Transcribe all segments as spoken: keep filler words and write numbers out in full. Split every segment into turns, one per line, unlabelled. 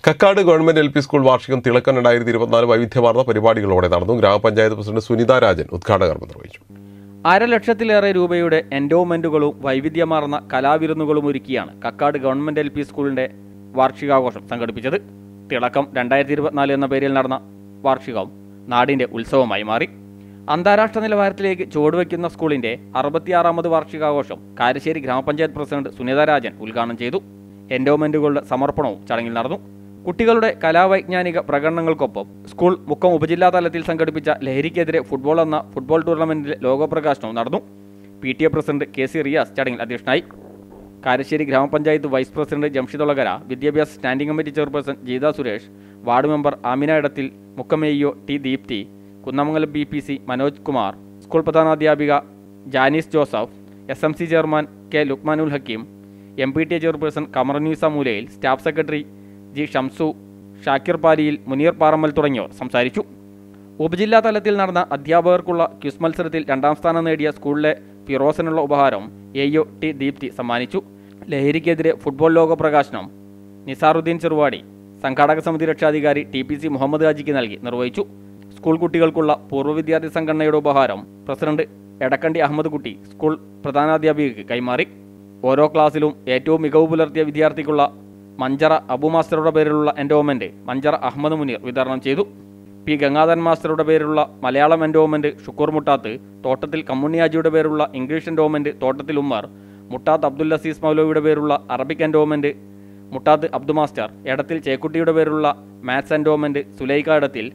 Kakkad government L P school വാർഷികം തിളക്കം രണ്ടായിരത്തി ഇരുപത്തിനാല് വൈവിധ്യമാർന്ന പരിപാടികളോടെ നടന്നു. ഗ്രാമപഞ്ചായത്ത് പ്രസിഡന്റ് സുനിത രാജൻ ഉദ്ഘാടന കർമ്മം നിർവഹിച്ചു.
അരലക്ഷത്തിലേറെ രൂപയുടെ എൻഡോമെന്റുകളും വൈവിധ്യമാർന്ന കലാവിരുന്നുകളും ഒരുക്കിയാണ് കക്കാട് ഗവൺമെന്റ് എൽ പി സ്കൂളിന്റെ വാർഷികാഘോഷം സംഘടിപ്പിച്ചത്. തിളക്കം രണ്ടായിരത്തി ഇരുപത്തിനാല് എന്ന പേരിൽ നടന്ന വാർഷികം നാടിന്റെ ഉത്സവമായി മാറി. അന്താരാഷ്ട്ര നിലവാരത്തിലേക്ക് ചുവടുവെക്കുന്ന സ്കൂളിന്റെ അറുപത്തിയാറാമത് വാർഷികാഘോഷം കാരശ്ശേരി ഗ്രാമപഞ്ചായത്ത് പ്രസിഡന്റ് സുനിത രാജൻ ഉദ്ഘാടനം ചെയ്തു. എൻഡോമെന്റുകളുടെ സമർപ്പണവും ചടങ്ങിൽ നടന്നു. കുട്ടികളുടെ കലാവൈജ്ഞാനിക പ്രകടനങ്ങൾക്കൊപ്പം സ്കൂൾ മുക്കം ഉപജില്ലാ തലത്തിൽ സംഘടിപ്പിച്ച ലഹരിക്കെതിരെ ഫുട്ബോൾ എന്ന ഫുട്ബോൾ ടൂർണമെന്റിലെ ലോഗോപ്രകാശനവും നടന്നു. P T A president K C Riyas ചടങ്ങിൽ അധ്യക്ഷനായി. കാരശ്ശേരി ഗ്രാമപഞ്ചായത്ത് വൈസ് പ്രസിഡന്റ് ജംഷിദൊളകര, വിദ്യാഭ്യാസ standing committee chairperson Geetha Suresh, ward member Amina ഇടത്തിൽ, മുക്കമേയോ T Deepthi, Kunnamangalam B P C Manoj Kumar, school പ്രധാനാധ്യാപിക Janis Joseph, S M C chairman K Lukmanul Hakeem, M P T A chairperson Kamarunnisa മൂലയിൽ, staff secretary G Shamsu, Shakir പാലിയിൽ, മുനീർ പാറമ്മൽ തുടങ്ങിയവർ സംസാരിച്ചു. ഉപജില്ലാ തലത്തിൽ നടന്ന അധ്യാപകർക്കുള്ള ക്വിസ് മത്സരത്തിൽ രണ്ടാം സ്ഥാനം നേടിയ സ്കൂളിലെ ഫിറോസിനുള്ള ഉപഹാരം എ ഒ ടി ദീപ്തി സമ്മാനിച്ചു. ലഹരിക്കെതിരെ ഫുട്ബോൾ ലോക പ്രകാശനം നിസാറുദ്ദീൻ ചെറുവാടി സംഘാടക സമിതി രക്ഷാധികാരി ടി പി സി മുഹമ്മദ് ഹാജിക്ക് നൽകി നിർവഹിച്ചു. സ്കൂൾ കുട്ടികൾക്കുള്ള പൂർവ്വ വിദ്യാർത്ഥി സംഘടനയുടെ ഉപഹാരം പ്രസിഡന്റ് എടക്കണ്ടി അഹമ്മദ് കുട്ടി സ്കൂൾ പ്രധാനാധ്യാപികയ്ക്ക് കൈമാറി. ഓരോ ക്ലാസ്സിലും ഏറ്റവും മികവ് പുലർത്തിയ വിദ്യാർത്ഥിക്കുള്ള മഞ്ചറ അബു മാസ്റ്ററുടെ പേരിലുള്ള എൻഡോമെന്റ് മഞ്ചറ അഹമ്മദ് മുനീർ വിതരണം ചെയ്തു. പി ഗംഗാധരൻ മാസ്റ്ററുടെ പേരിലുള്ള മലയാളം എൻഡോമെന്റ് ഷുക്കൂർ മുട്ടാത്ത്, തോട്ടത്തിൽ കമ്മുണ്ണിയാജിയുടെ പേരുള്ള ഇംഗ്ലീഷ് എൻഡോമെന്റ് തോട്ടത്തിൽ ഉമ്മർ, മുട്ടാത്ത് അബ്ദുൽ അസീസ് മൗലവിയുടെ പേരുള്ള Arabic endowment Muttath Abdu master, Edathil ചേക്കുട്ടിയുടെ പേരുള്ള maths endowment Sulaikha Edathil,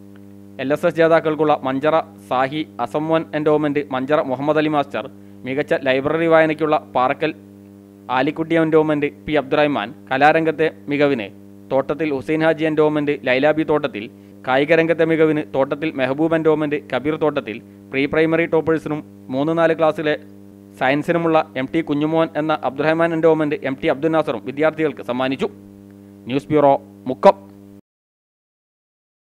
L S S ജേതാക്കൾക്കുള്ള മഞ്ചറ സാഹി അസംവൻ എൻഡോമെന്റ് മഞ്ചറ മുഹമ്മദ് അലി മാസ്റ്റർ, മികച്ച ലൈബ്രറി വായനയ്ക്കുള്ള പാറക്കൽ ആലിക്കുട്ടി എൻഡോമെന്റ് പി അബ്ദുറഹ്മാൻ, കലാരംഗത്തെ മികവിന് തോട്ടത്തിൽ ഹുസൈൻ ഹാജി എൻഡോമെന്റ് ലൈലാബി തോട്ടത്തിൽ, കായികരംഗത്തെ മികവിന് തോട്ടത്തിൽ മെഹബൂബ് എൻഡോമെന്റ് കബീർ തോട്ടത്തിൽ, പ്രീ പ്രൈമറി ടോപ്പേഴ്സിനും മൂന്ന് നാല് ക്ലാസ്സിലെ സയൻസിനുമുള്ള എം ടി കുഞ്ഞുമോൻ എന്ന Abdurahman endowment M T Abdul നാസറും വിദ്യാർത്ഥികൾക്ക് സമ്മാനിച്ചു. News bureau, Mukkam.